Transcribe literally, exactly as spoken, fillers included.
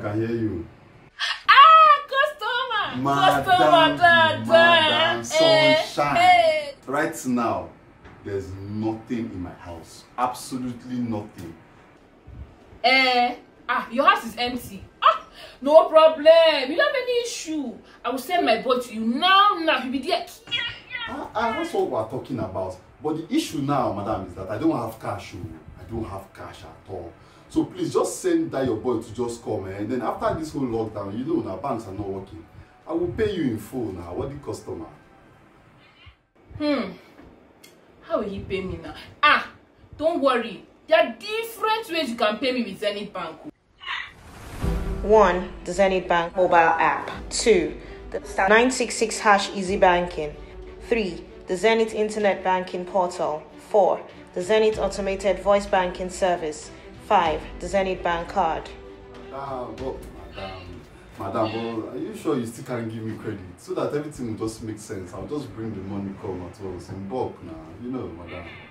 can hear you. Ah, customer! Madam, customer, da, da. Madam Sunshine. Eh, eh. Right now, there's nothing in my house. Absolutely nothing. Eh, ah, your house is empty. Ah, no problem. You don't have any issue. I will send my boy to you now. Now he'll be there. Ah, ah, that's what we're talking about. But the issue now, madam, is that I don't have cash. Oh. I don't have cash at all. So please just send that your boy to just come, eh? And then after this whole lockdown, you know, now banks are not working. I will pay you in full now. What the customer? Hmm. How will he pay me now? Ah, don't worry. There are different ways you can pay me with Zenith Bank. one. The Zenith Bank mobile app. two. The star nine six six hash easy banking. three. The Zenith Internet Banking Portal. four. The Zenith Automated Voice Banking Service. five. The Zenith Bank Card. Ah, but madam, madam, but are you sure you still can't give me credit so that everything will just make sense? I'll just bring the money come at once in bulk now. You know, madam.